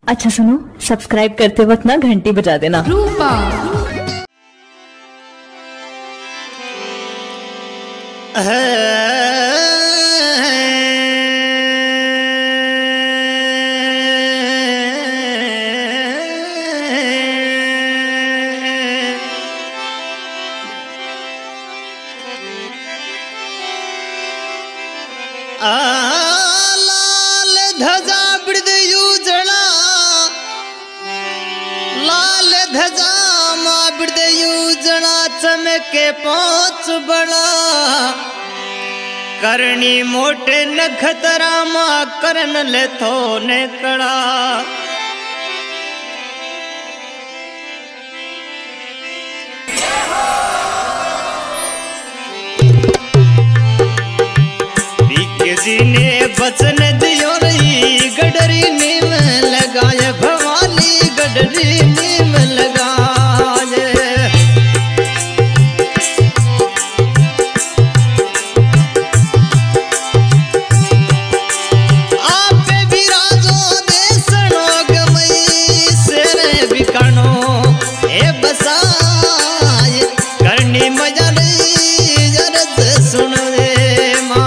अच्छा सुनो, सब्सक्राइब करते वक्त ना घंटी बजा देना। रूपा लाल ध्वजा बिरदयू जड़ा, लाल ध्वजा माँ बिरदयू जड़ा, चमके पहुँच बड़ा, करनी मोटे नखतरा माँ करन ले थो ने कड़ा। जी ने बचन दियो रही, गडरी नीम लगाए भवानी, गडरी नीम लगाए। आप विराजो देसनो गमई, सेरे बिकानो ए बसाए, करनी मजा नहीं जरद सुन रे माँ।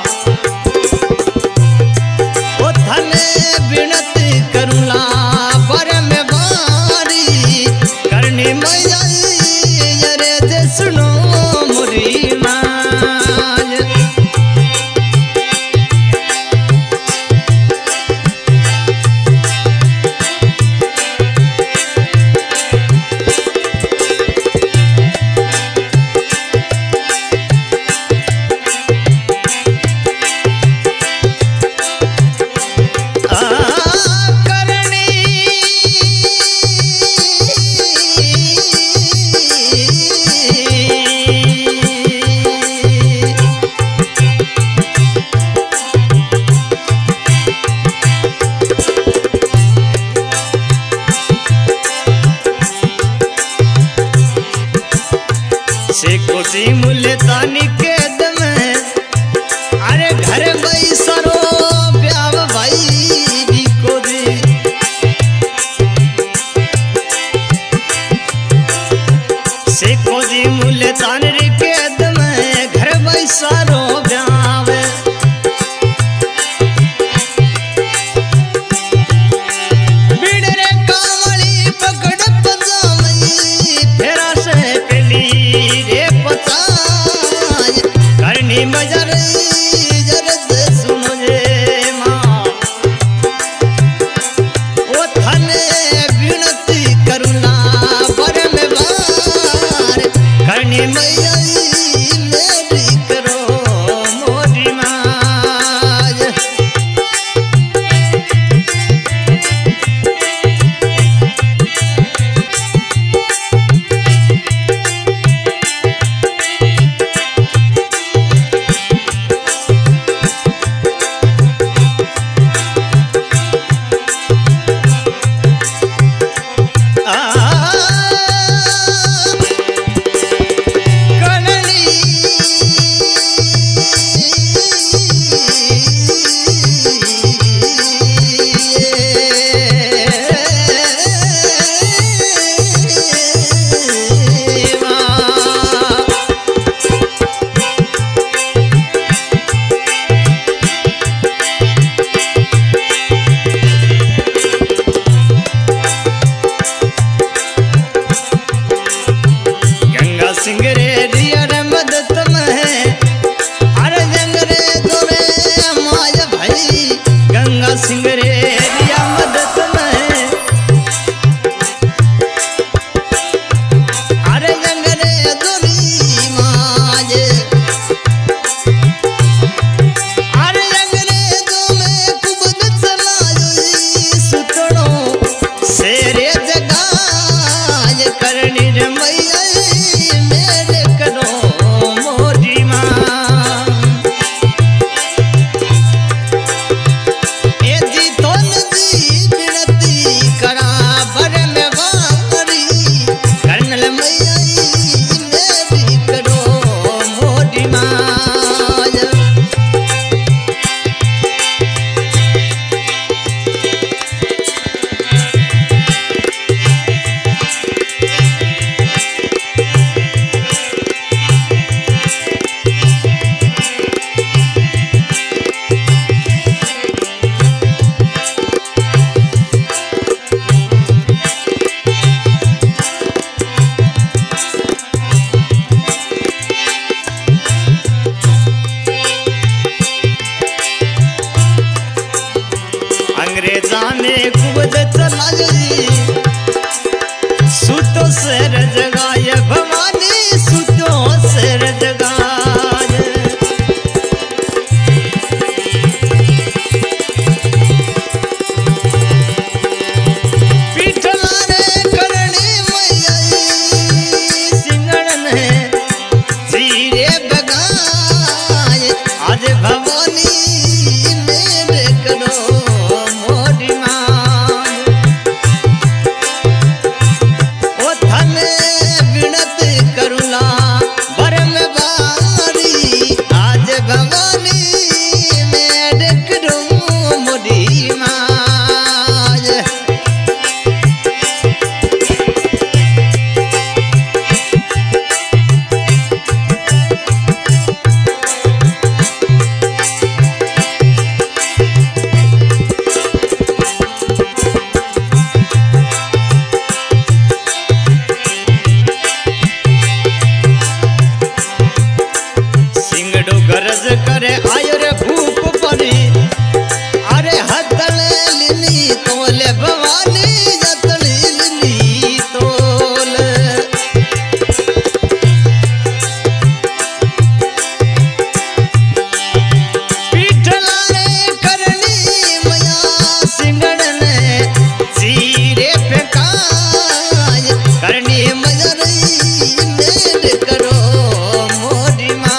शेको जी मुल्तानी के दम, अरे घर भाई सरो ब्याव भाई बिको जी। शेको जी मुल्तानी के दम, घर भाई सरो ब्याव। बिड़रे कावली पकड़ पंजामई, फेरा से पेली करनी मजा रही जरद सुनो जे माँ। ओ थाने विनती करुणा बर में बार, करनी मैया मेरी करो मोरी माँ। तो अंग्रेजा ने कुबज चलाई सुतो शेर जगाए भवानी सुतो शेर जगाए पीठला रे करणी मैया सिंगड़न है जीरे बगाए आज भवानी मेरे करो मोरी मान ओ थने विनती करुला बरम बारी आज भवानी मेरे करो मोरी मान गरज करे आयो रे भूप परी अरे हतले लिनी तोले भवानी जतली लिनी तोले पीठला रे करनी मैया सिंगड़न जीरे फेकाय करनी मैया रही मेरे करो मोरी माँ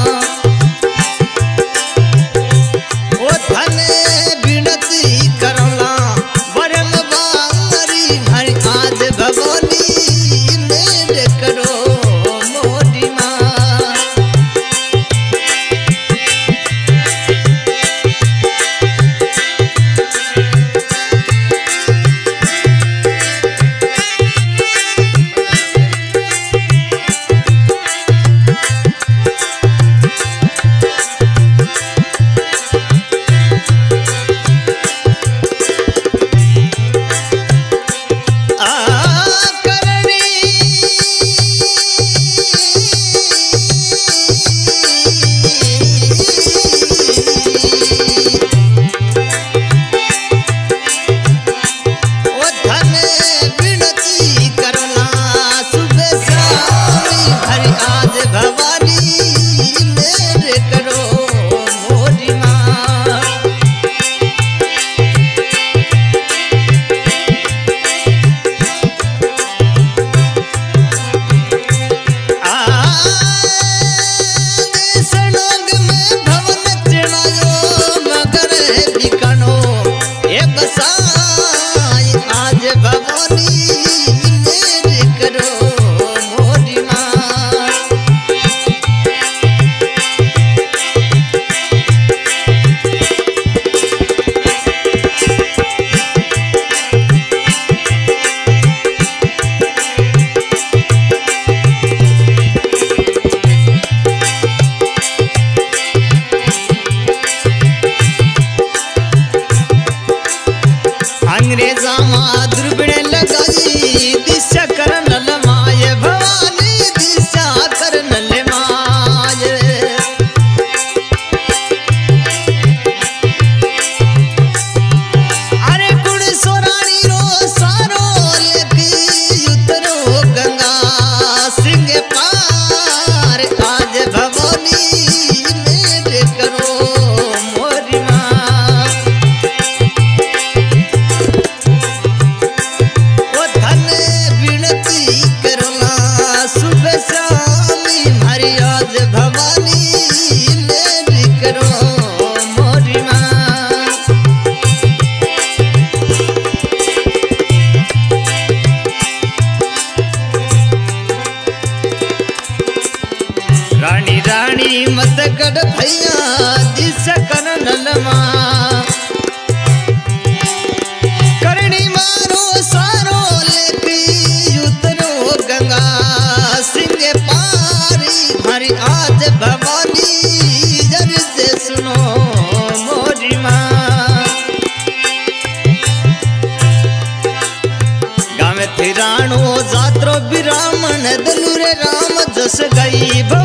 अंग्रेजा माँ दुर्बिण लगाई दिशा कर नल माय भवानी दिशा कर नल माय अरे कुड़ सोरानी रो सारो लेकी उतरो गंगा सिंह पार आज भवानी मेरे करो मोरी माँ रानी रानी मत कड़ भैया दिस कर नलमा करणी मारो सारो लेपी उतरो गंगा सिंह पारी हरी आज भवानी जर से सुनो मोरी माँ गाँव थिराणो जात्रो बिरामन दलूरे राम जस गई